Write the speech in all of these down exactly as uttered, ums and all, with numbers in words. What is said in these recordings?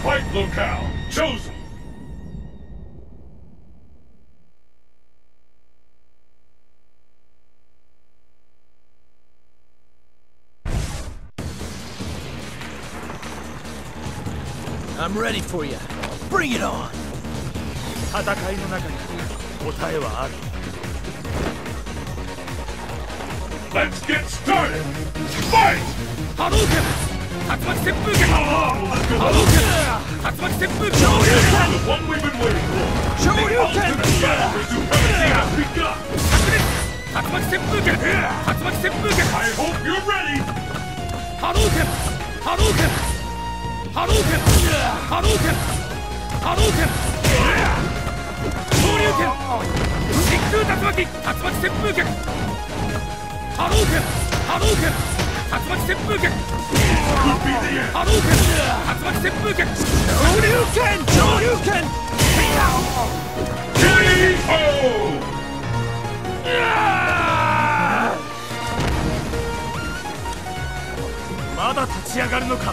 Fight locale chosen. I'm ready for you. Bring it on. 戦いの中に答えはある。 Let's get started. Fight! 波動拳、竜巻旋風拳。 How long will this go 波 on? 動拳、竜巻旋風拳。 The one we've been waiting for. The ultimate battle for supremacy has begun. 竜巻旋風拳、竜巻旋風拳。 I hope you're ready. 波動拳、波動拳、波動拳、波動拳、波動拳。昇竜拳、真空竜巻、竜巻旋風拳。波動拳、波動拳、竜巻旋風拳。 Could be the end. 波動拳、竜巻旋風拳。昇竜拳、昇竜拳。 K O. まだ立ち上がるのか。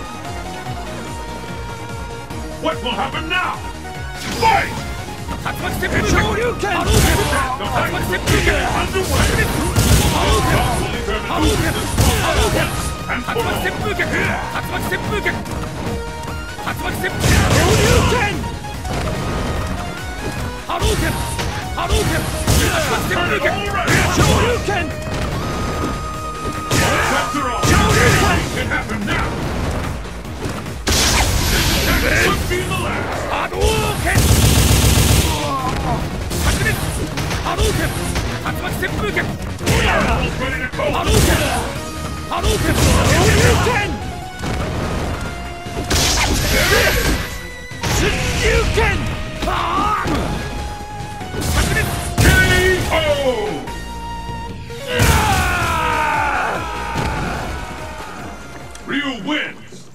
What will happen now? Fight! 竜巻旋風拳、昇竜拳。波動拳、 The 竜 fight 巻旋 is 風拳。 underway. 波動拳、 God will determine 波動 who 拳、 is 波動拳。 and 竜 for 巻 all. 旋風拳、竜巻旋風拳。竜巻旋風拳。昇竜拳。波動拳、波動拳。竜巻旋風拳。昇竜拳。 After all, anything can happen now. This could be the last. 波動拳。白熱。波動拳。竜巻旋風拳。 Almost ready to 波 call. 動拳。波動拳。昇竜拳。出竜拳。パーン。白熱。 K O. Ryu wins.